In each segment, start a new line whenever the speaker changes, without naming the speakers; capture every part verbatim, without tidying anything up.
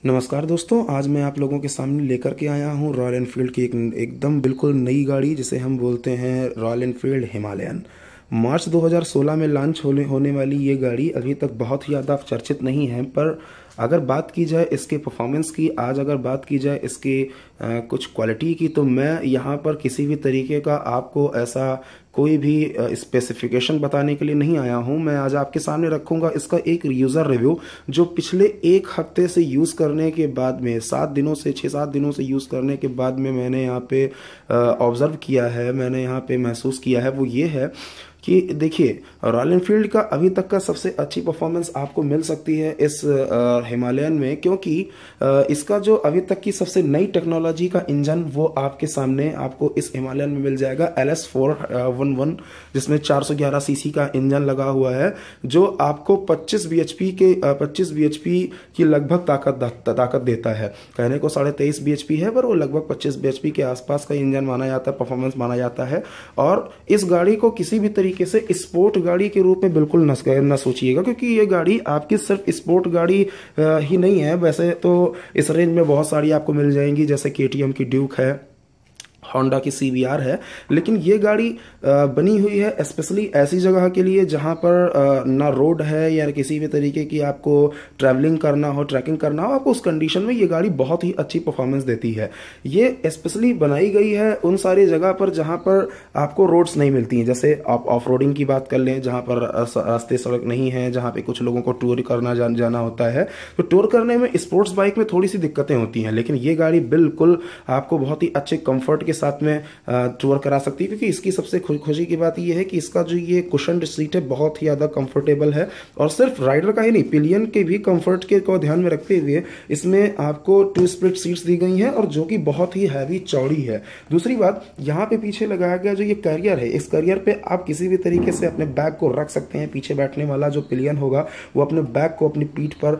नमस्कार दोस्तों, आज मैं आप लोगों के सामने लेकर के आया हूँ रॉयल एनफील्ड की एक एकदम बिल्कुल नई गाड़ी जिसे हम बोलते हैं रॉयल एनफील्ड हिमालयन। मार्च दो हज़ार सोलह में लॉन्च होने होने वाली ये गाड़ी अभी तक बहुत ही ज़्यादा चर्चित नहीं है, पर अगर बात की जाए इसके परफॉर्मेंस की, आज अगर बात की जाए इसके आ, कुछ क्वालिटी की, तो मैं यहाँ पर किसी भी तरीके का आपको ऐसा कोई भी स्पेसिफिकेशन बताने के लिए नहीं आया हूँ। मैं आज आपके सामने रखूँगा इसका एक यूज़र रिव्यू जो पिछले एक हफ्ते से यूज़ करने के बाद में, सात दिनों से छः सात दिनों से यूज़ करने के बाद में मैंने यहाँ पे ऑब्ज़र्व किया है, मैंने यहाँ पे महसूस किया है। वो ये है कि देखिए, रॉयल एनफील्ड का अभी तक का सबसे अच्छी परफॉर्मेंस आपको मिल सकती है इस हिमालयन में, क्योंकि आ, इसका जो अभी तक की सबसे नई टेक्नोलॉजी का इंजन वो आपके सामने आपको इस हिमालयन में मिल जाएगा, L S four one one, जिसमें चार सौ ग्यारह सीसी का इंजन लगा हुआ है, जो आपको पच्चीस बीएचपी के पच्चीस बीएचपी की लगभग ताकत ताकत देता है। कहने को साढ़े तेईस बीएचपी है, पर वो लगभग पच्चीस बीएचपी के आसपास का इंजन माना जाता है, परफॉर्मेंस माना जाता है। और इस गाड़ी को किसी भी तरीके से स्पोर्ट गाड़ी के रूप में बिल्कुल न न सोचिएगा, क्योंकि ये गाड़ी आपकी सिर्फ स्पोर्ट गाड़ी ही नहीं है। वैसे तो इस रेंज में बहुत सारी आपको मिल जाएंगी, जैसे केटीएम की ड्यूक है, होंडा की सी वी आर है, लेकिन ये गाड़ी बनी हुई है स्पेशली ऐसी जगह के लिए जहां पर ना रोड है या किसी भी तरीके की आपको ट्रैवलिंग करना हो, ट्रैकिंग करना हो, आपको उस कंडीशन में ये गाड़ी बहुत ही अच्छी परफॉर्मेंस देती है। ये स्पेशली बनाई गई है उन सारी जगह पर जहां पर आपको रोड्स नहीं मिलती हैं। जैसे आप ऑफ रोडिंग की बात कर लें, जहां पर रास्ते सड़क नहीं है, जहां पे कुछ लोगों को टूर करना जा, जाना होता है, तो टूर करने में स्पोर्ट्स बाइक में थोड़ी सी दिक्कतें होती हैं, लेकिन ये गाड़ी बिल्कुल आपको बहुत ही अच्छे कंफर्ट के साथ में टूर करा सकती है। क्योंकि इसकी सबसे खुशी की बात यह है कि इसका जो ये कुशन सीट है बहुत ही ज्यादा कंफर्टेबल है, और सिर्फ राइडर का ही नहीं, पिलियन के भी कंफर्ट के को ध्यान में रखते हुए इसमें आपको टू स्प्लिट सीट्स दी गई हैं, और जो कि बहुत ही हैवी चौड़ी है। दूसरी बात, यहाँ पे पीछे लगाया गया जो ये कैरियर है, इस कैरियर पे आप किसी भी तरीके से अपने बैग को रख सकते हैं। पीछे बैठने वाला जो पिलियन होगा वो अपने बैग को अपनी पीठ पर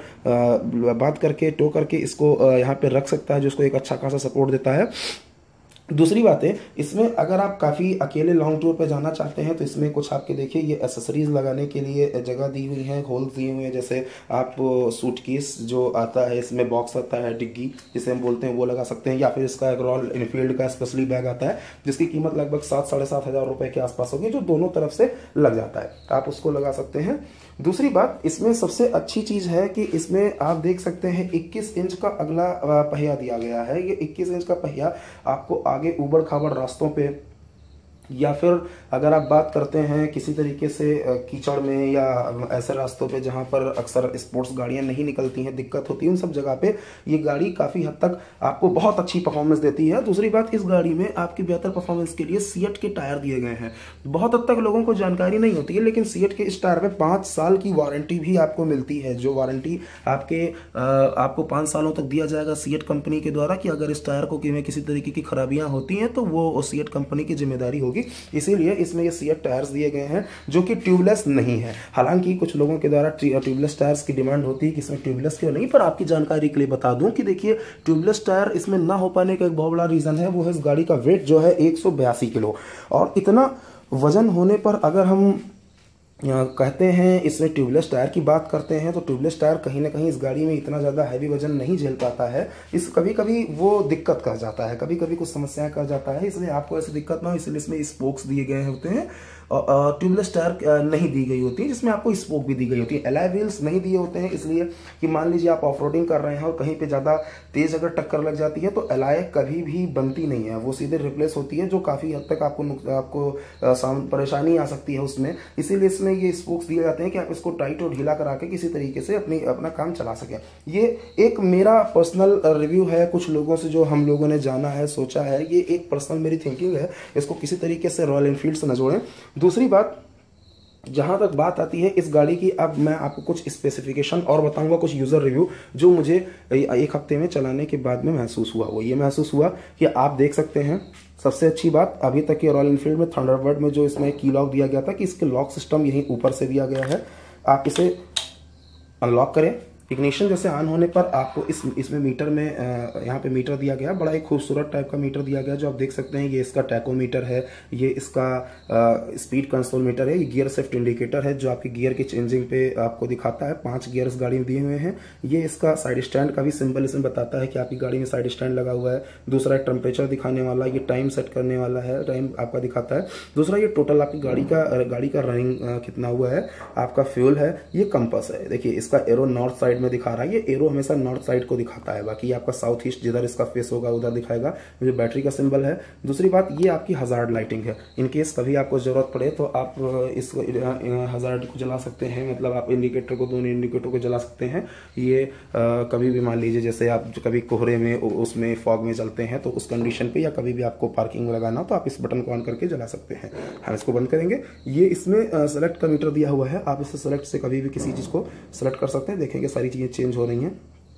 बात करके, टो करके इसको यहाँ पे रख सकता है, जो इसको एक अच्छा खासा सपोर्ट देता है। दूसरी बात है, इसमें अगर आप काफ़ी अकेले लॉन्ग टूर पे जाना चाहते हैं तो इसमें कुछ आपके देखिए ये एसेसरीज लगाने के लिए जगह दी हुई है, होल दिए हुए हैं। जैसे आप सूटकेस जो आता है, इसमें बॉक्स आता है, डिग्गी जिसे हम बोलते हैं, वो लगा सकते हैं, या फिर इसका एक रॉयल एनफील्ड का स्पेशली बैग आता है जिसकी कीमत लगभग सात साढ़े सात हज़ार रुपये के आसपास होगी, जो दोनों तरफ से लग जाता है, आप उसको लगा सकते हैं। दूसरी बात, इसमें सबसे अच्छी चीज़ है कि इसमें आप देख सकते हैं इक्कीस इंच का अगला पहिया दिया गया है। ये इक्कीस इंच का पहिया आपको आगे ऊबड़ खाबड़ रास्तों पे, या फिर अगर आप बात करते हैं किसी तरीके से कीचड़ में या ऐसे रास्तों पे जहां पर अक्सर स्पोर्ट्स गाड़ियां नहीं निकलती हैं, दिक्कत होती है, उन सब जगह पे ये गाड़ी काफ़ी हद तक आपको बहुत अच्छी परफॉर्मेंस देती है। दूसरी बात, इस गाड़ी में आपकी बेहतर परफॉर्मेंस के लिए सीएट के टायर दिए गए हैं। बहुत हद तक लोगों को जानकारी नहीं होती है, लेकिन सीएट के इस टायर में पाँच साल की वारंटी भी आपको मिलती है, जो वारंटी आपके आपको पाँच सालों तक दिया जाएगा सीएट कंपनी के द्वारा, कि अगर इस टायर को किसी तरीके की खराबियां होती हैं तो वो सीएट कंपनी की जिम्मेदारी होगी। इसीलिए इसमें ये सीएट टायर्स दिए गए हैं जो कि ट्यूबलेस नहीं है। हालांकि कुछ लोगों के द्वारा ट्यूबलेस टायर्स की डिमांड होती है कि इसमें ट्यूबलेस क्यों नहीं, पर आपकी जानकारी के लिए बता दूं कि देखिए, ट्यूबलेस टायर इसमें ना हो पाने का एक बहुत बड़ा रीजन है, वो है इस गाड़ी का वेट जो है एक सौ बयासी किलो, और इतना वजन होने पर अगर हम कहते हैं इसमें ट्यूबलेस टायर की बात करते हैं, तो ट्यूबलेस टायर कहीं ना कहीं इस गाड़ी में इतना ज़्यादा हैवी वजन नहीं झेल पाता है। इस कभी कभी वो दिक्कत कर जाता है, कभी कभी कुछ समस्याएं कर जाता है, इसलिए आपको ऐसी दिक्कत ना हो, इसलिए इसमें स्पोक्स दिए गए होते हैं। ट्यूबलेस टायर नहीं दी गई होती है, जिसमें आपको स्पोक भी दी गई होती है। एलॉय व्हील्स नहीं दिए होते हैं, इसलिए कि मान लीजिए आप ऑफ रोडिंग कर रहे हैं और कहीं पे ज़्यादा तेज अगर टक्कर लग जाती है तो एलॉय कभी भी बनती नहीं है, वो सीधे रिप्लेस होती है, जो काफ़ी हद तक आपको आपको परेशानी आ सकती है उसमें। इसीलिए इसमें ये स्पोक्स दिए जाते हैं कि आप इसको टाइट और ढीला करा के किसी तरीके से अपनी अपना काम चला सकें। ये एक मेरा पर्सनल रिव्यू है, कुछ लोगों से जो हम लोगों ने जाना है, सोचा है, ये एक पर्सनल मेरी थिंकिंग है, इसको किसी तरीके से रॉयल एनफील्ड से न जोड़ें। दूसरी बात, जहां तक बात आती है इस गाड़ी की, अब मैं आपको कुछ स्पेसिफिकेशन और बताऊंगा, कुछ यूजर रिव्यू जो मुझे एक हफ्ते में चलाने के बाद में महसूस हुआ। वो ये महसूस हुआ कि आप देख सकते हैं, सबसे अच्छी बात, अभी तक के रॉयल एनफील्ड में थंडरबर्ड में जो इसमें की लॉक दिया गया था कि इसके लॉक सिस्टम यहीं ऊपर से दिया गया है। आप इसे अनलॉक करें, इग्निशन जैसे ऑन होने पर आपको इस इसमें मीटर में यहाँ पे मीटर दिया गया, बड़ा एक खूबसूरत टाइप का मीटर दिया गया जो आप देख सकते हैं। ये इसका टैकोमीटर है, ये इसका स्पीड कंसोल मीटर है, ये गियर शिफ्ट इंडिकेटर है जो आपकी गियर की चेंजिंग पे आपको दिखाता है। पांच गियर इस गाड़ी में दिए हुए हैं। ये इसका साइड स्टैंड का भी सिंबल इसमें बताता है कि आपकी गाड़ी में साइड स्टैंड लगा हुआ है। दूसरा एक टेम्परेचर दिखाने वाला, ये टाइम सेट करने वाला है, टाइम आपका दिखाता है। दूसरा ये टोटल आपकी गाड़ी का गाड़ी का रनिंग कितना हुआ है, आपका फ्यूल है। ये कंपास है, देखिए इसका एरो नॉर्थ साइड में दिखा रहा है। ये एरो हमेशा नॉर्थ साइड को दिखाता है, बाकी आपका साउथ ईस्ट जिधर इसका फेस होगा उधर दिखाएगा। ये बैटरी का सिंबल है। दूसरी बात, ये आपकी हजार्ड लाइटिंग है। इन केस कभी आपको जरूरत पड़े तो आप इस हजार्ड को जला सकते हैं, मतलब आप इंडिकेटर को, दोनों इंडिकेटर को जला सकते हैं। ये आ, कभी भी मान लीजिए जैसे आप कभी कोहरे में, उसमें फॉग में चलते हैं तो उस कंडीशन पे, या कभी भी आपको पार्किंग में लगाना तो आप इस बटन को ऑन करके जला सकते हैं। हम इसको बंद करेंगे। ये इसमें सेलेक्ट का मीटर दिया हुआ है, आप इसे सेलेक्ट से कभी भी किसी चीज को सेलेक्ट कर सकते हैं। देखेंगे सारी चीजें चेंज हो रही हैं।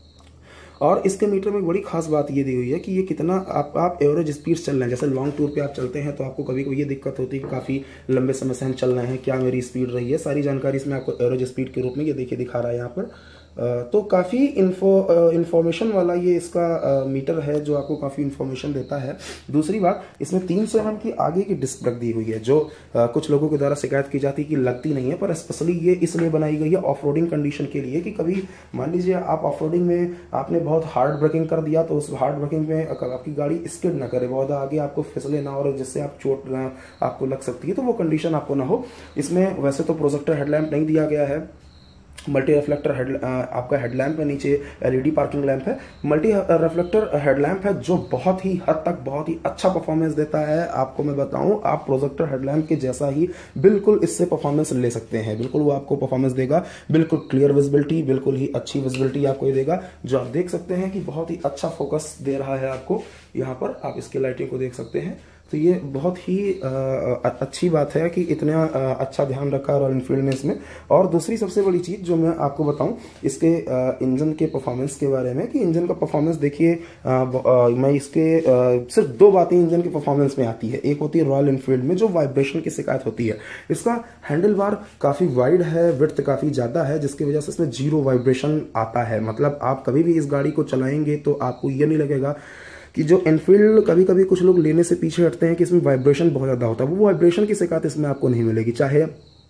और इसके मीटर में एक बड़ी खास बात ये दी हुई है कि ये कितना आप आप एवरेज स्पीड चल रहे हैं। जैसे लॉन्ग टूर पे आप चलते हैं तो आपको कभी कभी ये दिक्कत होती है कि काफ़ी लंबे समय से हम चल रहे हैं, क्या मेरी स्पीड रही है, सारी जानकारी इसमें आपको एवरेज स्पीड के रूप में ये देखिए दिखा रहा है यहाँ पर। तो काफ़ी इन्फो इन्फॉर्मेशन वाला ये इसका मीटर है जो आपको काफ़ी इन्फॉर्मेशन देता है। दूसरी बात, इसमें तीन सौ एम एम की आगे की डिस्क ब्रेक दी हुई है जो कुछ लोगों के द्वारा शिकायत की जाती है कि लगती नहीं है, पर स्पेशली ये इसलिए बनाई गई है ऑफ रोडिंग कंडीशन के लिए कि कभी मान लीजिए आप ऑफ रोडिंग में आपने बहुत हार्ड ब्रेकिंग कर दिया तो उस हार्ड ब्रेकिंग में आपकी गाड़ी स्किड ना करे, बहुत आगे आपको फिसले ना और जिससे आप चोट आपको लग सकती है, तो वो कंडीशन आपको ना हो। इसमें वैसे तो प्रोजेक्टर हेडलैम्प नहीं दिया गया है, मल्टी रिफ्लेक्टर हेड आपका हेडलैम्प है, नीचे एलईडी पार्किंग लैंप है। मल्टी रिफ्लेक्टर हेडलैम्प है जो बहुत ही हद तक बहुत ही अच्छा परफॉर्मेंस देता है। आपको मैं बताऊं, आप प्रोजेक्टर हेडलैम्प के जैसा ही बिल्कुल इससे परफॉर्मेंस ले सकते हैं। बिल्कुल वो आपको परफॉर्मेंस देगा, बिल्कुल क्लियर विजिबिलिटी, बिल्कुल ही अच्छी विजिबिलिटी आपको ये देगा, जो आप देख सकते हैं कि बहुत ही अच्छा फोकस दे रहा है आपको। यहाँ पर आप इसकी लाइटिंग को देख सकते हैं। तो ये बहुत ही आ, अच्छी बात है कि इतना आ, अच्छा ध्यान रखा रॉयल एनफील्ड ने इसमें। और दूसरी सबसे बड़ी चीज़ जो मैं आपको बताऊं इसके आ, इंजन के परफॉर्मेंस के बारे में, कि इंजन का परफॉर्मेंस देखिए, मैं इसके आ, सिर्फ दो बातें इंजन के परफॉर्मेंस में आती है। एक होती है रॉयल एनफील्ड में जो वाइब्रेशन की शिकायत होती है, इसका हैंडल बार काफ़ी वाइड है, विड्थ काफ़ी ज़्यादा है, जिसकी वजह से इसमें जीरो वाइब्रेशन आता है। मतलब आप कभी भी इस गाड़ी को चलाएंगे तो आपको ये नहीं लगेगा कि जो एनफील्ड, कभी कभी कुछ लोग लेने से पीछे हटते हैं कि इसमें वाइब्रेशन बहुत ज़्यादा होता है, वो वाइब्रेशन की शिकायत इसमें आपको नहीं मिलेगी। चाहे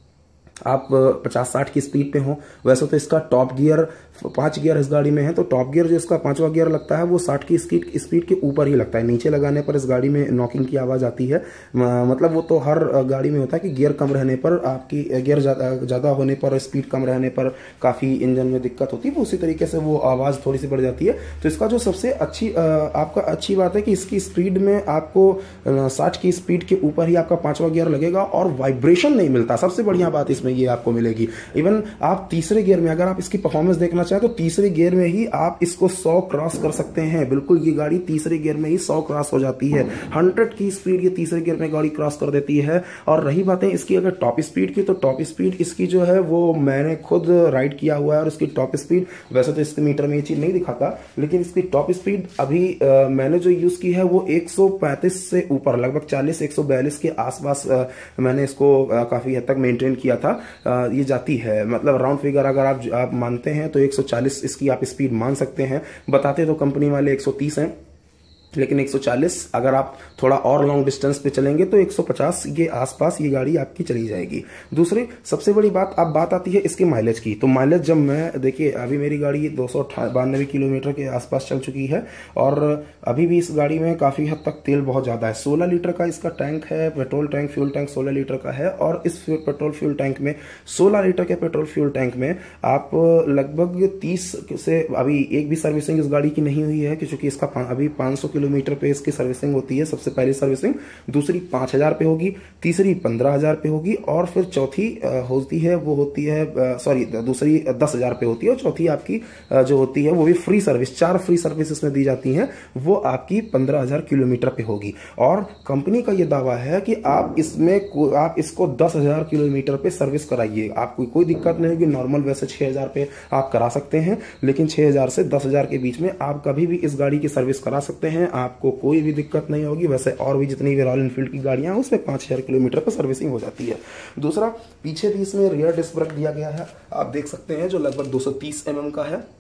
आप पचास साठ की स्पीड पे हो। वैसे तो इसका टॉप गियर, पांच गियर इस गाड़ी में है, तो टॉप गियर जो इसका पांचवा गियर लगता है वो साठ की स्पीड स्पीड के ऊपर ही लगता है। नीचे लगाने पर इस गाड़ी में नॉकिंग की आवाज़ आती है। मतलब वो तो हर गाड़ी में होता है कि गियर कम रहने पर, आपकी गियर ज़्यादा होने पर, स्पीड कम रहने पर काफ़ी इंजन में दिक्कत होती है, उसी तरीके से वो आवाज़ थोड़ी सी बढ़ जाती है। तो इसका जो सबसे अच्छी आपका अच्छी बात है कि इसकी स्पीड में आपको साठ की स्पीड के ऊपर ही आपका पांचवा गियर लगेगा और वाइब्रेशन नहीं मिलता। सबसे बढ़िया बात इसमें ये आपको मिलेगी। इवन आप तीसरे गियर में, अगर आप इसकी परफॉर्मेंस देखना चाहें तो तीसरे गियर में ही आप इसको सौ क्रॉस कर सकते हैं। बिल्कुल ये गाड़ी तीसरे गियर में ही सौ क्रॉस हो जाती है। हंड्रेड की स्पीड ये तीसरे गियर में गाड़ी क्रॉस कर देती है। और रही बातें इसकी अगर टॉप स्पीड की, तो टॉप स्पीड इसकी जो है वो मैंने खुद राइड किया हुआ है, और इसकी टॉप स्पीड, वैसे तो इसके मीटर में ये चीज नहीं दिखाता, लेकिन इसकी टॉप स्पीड अभी आ, मैंने जो यूज की है वो एक सौ पैंतीस से ऊपर, लगभग चालीस एक सौ बयालीस के आसपास आ, मैंने इसको आ, काफी हद तक मेंटेन किया था। ये जाती है, मतलब राउंड फिगर अगर आप आप मानते हैं तो एक सौ चालीस इसकी आप स्पीड मान सकते हैं। बताते तो कंपनी वाले एक सौ तीस हैं, लेकिन एक सौ चालीस अगर आप थोड़ा और लॉन्ग डिस्टेंस पे चलेंगे तो एक सौ पचास के आसपास ये गाड़ी आपकी चली जाएगी। दूसरी सबसे बड़ी बात, अब बात आती है इसके माइलेज की। तो माइलेज जब मैं देखिए, अभी मेरी गाड़ी दो सौ बानवे किलोमीटर के आसपास चल चुकी है, और अभी भी इस गाड़ी में काफ़ी हद तक तेल बहुत ज़्यादा है। सोलह लीटर का इसका टैंक है, पेट्रोल टैंक, फ्यूल टैंक सोलह लीटर का है। और इस पेट्रोल फ्यूल टैंक में, सोलह लीटर के पेट्रोल फ्यूल टैंक में आप लगभग तीस से, अभी एक भी सर्विसिंग इस गाड़ी की नहीं हुई है, क्योंकि इसका अभी पाँच सौ किलोमीटर पे इसकी सर्विसिंग होती है। सबसे पहली सर्विसिंग, दूसरी पांच हजार पे होगी, तीसरी पंद्रह हजार पे होगी, और फिर चौथी होती है वो होती है, सॉरी दूसरी दस हजार पे होती है, और चौथी आपकी जो होती है वो भी फ्री सर्विस, चार फ्री सर्विस इसमें दी जाती हैं, वो आपकी पंद्रह हजार किलोमीटर पे होगी। और कंपनी का ये दावा है कि आप इसमें आप इसको दस हजार किलोमीटर पे सर्विस कराइए, आपको कोई दिक्कत नहीं होगी। नॉर्मल वैसे छह हजार पे आप करा सकते हैं, लेकिन छह हजार से दस हजार के बीच में आप कभी भी इस गाड़ी की सर्विस करा सकते हैं, आपको कोई भी दिक्कत नहीं होगी। वैसे और भी जितनी भी रॉयल एनफील्ड की गाड़ियां हैं उसमें पांच हजार किलोमीटर पर सर्विसिंग हो जाती है। दूसरा, पीछे भी इसमें रियर डिस्क ब्रेक दिया गया है, आप देख सकते हैं, जो लगभग दो सौ तीस एम एम का है।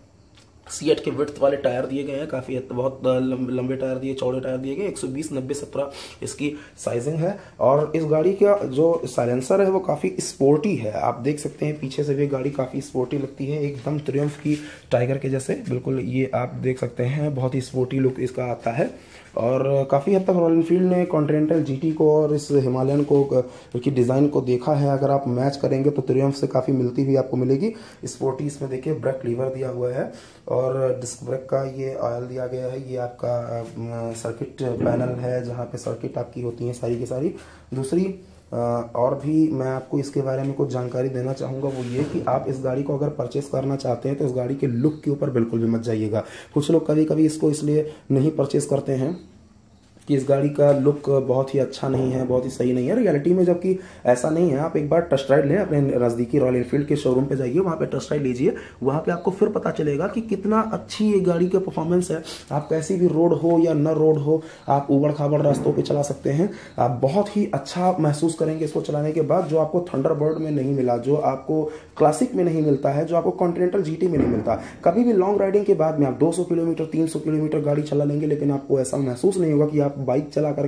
सीएट के विड्थ वाले टायर दिए गए हैं, काफ़ी बहुत लंबे टायर दिए, चौड़े टायर दिए गए। एक सौ बीस नब्बे सत्रह इसकी साइजिंग है। और इस गाड़ी का जो साइलेंसर है वो काफ़ी स्पोर्टी है, आप देख सकते हैं पीछे से भी गाड़ी काफ़ी स्पोर्टी लगती है, एकदम ट्रियम्फ की टाइगर के जैसे बिल्कुल ये आप देख सकते हैं, बहुत ही स्पोर्टी लुक इसका आता है। और काफ़ी हद तक रॉयल एनफील्ड ने कॉन्टिनेंटल जीटी को और इस हिमालयन को की डिज़ाइन को देखा है, अगर आप मैच करेंगे तो ट्रियम्फ से काफ़ी मिलती हुई आपको मिलेगी। स्पोर्टी इसमें देखिए ब्रेक लीवर दिया हुआ है और डिस्क ब्रेक का ये ऑयल दिया गया है। ये आपका सर्किट पैनल है जहाँ पे सर्किट आपकी होती है सारी की सारी। दूसरी और भी मैं आपको इसके बारे में कुछ जानकारी देना चाहूँगा, वो ये कि आप इस गाड़ी को अगर परचेस करना चाहते हैं तो इस गाड़ी के लुक के ऊपर बिल्कुल भी मत जाइएगा। कुछ लोग कभी कभी इसको इसलिए नहीं परचेस करते हैं कि इस गाड़ी का लुक बहुत ही अच्छा नहीं है, बहुत ही सही नहीं है। रियलिटी में जबकि ऐसा नहीं है। आप एक बार टेस्ट राइड लें, अपने नज़दीकी रॉयल एनफील्ड के शोरूम पे जाइए, वहाँ पे टेस्ट राइड लीजिए, वहाँ पे आपको फिर पता चलेगा कि कितना अच्छी ये गाड़ी का परफॉर्मेंस है। आप कैसी भी रोड हो या न रोड हो, आप उबड़ खाबड़ रास्तों पे चला सकते हैं, आप बहुत ही अच्छा महसूस करेंगे इसको चलाने के बाद, जो आपको थंडरबर्ड में नहीं मिला, जो आपको क्लासिक में नहीं मिलता है, जो आपको कॉन्टिनेंटल जीटी में नहीं मिलता। कभी भी लॉन्ग राइडिंग के बाद में आप दो सौ किलोमीटर तीन सौ किलोमीटर गाड़ी चला लेंगे, लेकिन आपको ऐसा महसूस नहीं होगा कि आप बाइक चला करके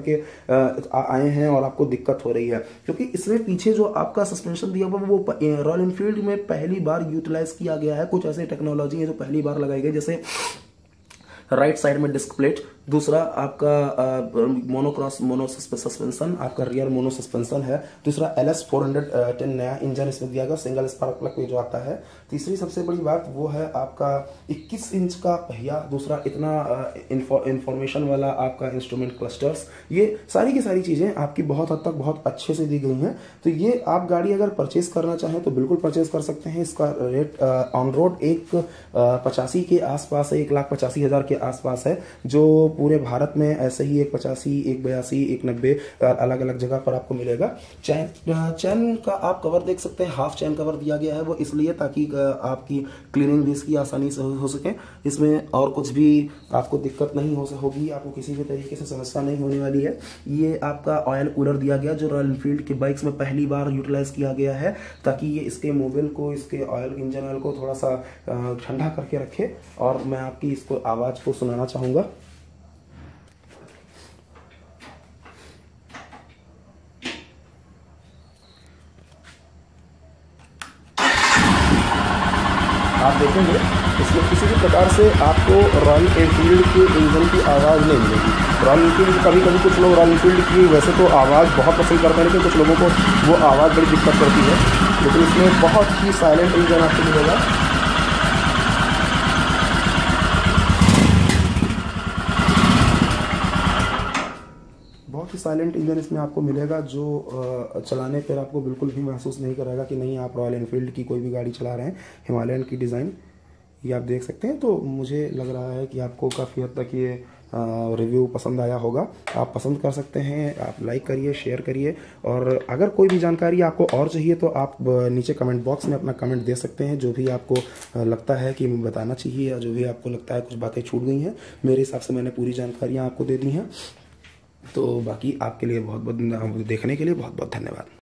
आए हैं और आपको दिक्कत हो रही है, क्योंकि इसमें पीछे जो आपका सस्पेंशन दिया हुआ वो रॉयल एनफील्ड में पहली बार यूटिलाइज किया गया है। कुछ ऐसे टेक्नोलॉजी है जो पहली बार लगाई गई, जैसे राइट साइड में डिस्क प्लेट, दूसरा आपका मोनोक्रॉस मोनो सस्पेंशन, आपका रियर मोनो सस्पेंशन है। दूसरा L S four hundred ten नया इंजन इसमें दिया गया, सिंगल स्पार्क प्लग जो आता है। तीसरी सबसे बड़ी बात वो है आपका इक्कीस इंच का पहिया। दूसरा इतना इंफॉर्मेशन वाला आपका इंस्ट्रूमेंट क्लस्टर्स। ये सारी की सारी चीज़ें आपकी बहुत हद तक बहुत अच्छे से दी गई हैं। तो ये आप गाड़ी अगर परचेज करना चाहें तो बिल्कुल परचेज कर सकते हैं। इसका रेट ऑन रोड एक पचासी के आसपास है, एक लाख पचासी हज़ार के आसपास है, जो पूरे भारत में ऐसे ही एक पचासी, एक बयासी, एक नब्बे अलग अलग जगह पर आपको मिलेगा। चैन चैन का आप कवर देख सकते हैं, हाफ चैन कवर दिया गया है, वो इसलिए ताकि आपकी क्लीनिंग भी इसकी आसानी से हो सके। इसमें और कुछ भी आपको दिक्कत नहीं हो होगी, आपको किसी भी तरीके से समस्या नहीं होने वाली है। ये आपका ऑयल कूलर दिया गया जो रॉयल एनफील्ड के बाइक्स में पहली बार यूटिलाइज किया गया है, ताकि ये इसके मोबिल को, इसके ऑयल इंजन ऑयल को थोड़ा सा ठंडा करके रखे। और मैं आपकी इसको आवाज़ को सुनाना चाहूँगा। आप देखेंगे इसमें किसी भी प्रकार से आपको रॉयल एनफील्ड के इंजन की आवाज़ नहीं मिलेगी। रॉयल एनफील्ड कभी कभी कुछ लोग रॉयल एनफील्ड की वैसे तो आवाज़ बहुत पसंद करते हैं, लेकिन कुछ लोगों को वो आवाज़ बड़ी दिक्कत करती है, लेकिन इसमें बहुत ही साइलेंट इंजन आपको मिलेगा। बहुत ही साइलेंट इंजन इसमें आपको मिलेगा, जो चलाने पर आपको बिल्कुल भी महसूस नहीं कराएगा कि नहीं आप रॉयल एनफील्ड की कोई भी गाड़ी चला रहे हैं। हिमालयन की डिज़ाइन ये आप देख सकते हैं। तो मुझे लग रहा है कि आपको काफ़ी हद तक ये रिव्यू पसंद आया होगा। आप पसंद कर सकते हैं, आप लाइक करिए, शेयर करिए, और अगर कोई भी जानकारी आपको और चाहिए तो आप नीचे कमेंट बॉक्स में अपना कमेंट दे सकते हैं, जो भी आपको लगता है कि बताना चाहिए या जो भी आपको लगता है कुछ बातें छूट गई हैं। मेरे हिसाब से मैंने पूरी जानकारियाँ आपको दे दी हैं। तो बाकी आपके लिए बहुत बहुत देखने के लिए बहुत बहुत धन्यवाद।